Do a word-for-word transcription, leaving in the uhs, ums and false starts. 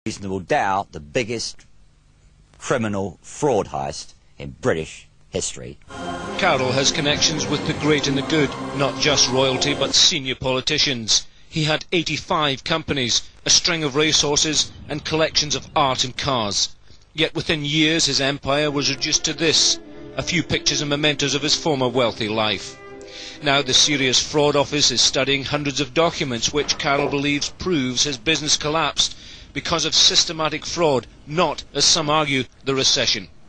reasonable doubt the biggest criminal fraud heist in British history. Carroll has connections with the great and the good, not just royalty but senior politicians. He had eighty-five companies, a string of racehorses and collections of art and cars. Yet within years his empire was reduced to this, a few pictures and mementos of his former wealthy life. Now the Serious Fraud Office is studying hundreds of documents which Carroll believes proves his business collapsed because of systematic fraud, not, as some argue, the recession.